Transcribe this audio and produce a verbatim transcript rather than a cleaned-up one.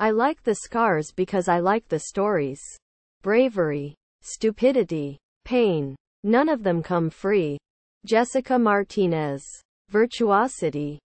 I like the scars because I like the stories. Bravery, stupidity, pain. None of them come free. Jessica Martinez. Virtuosity.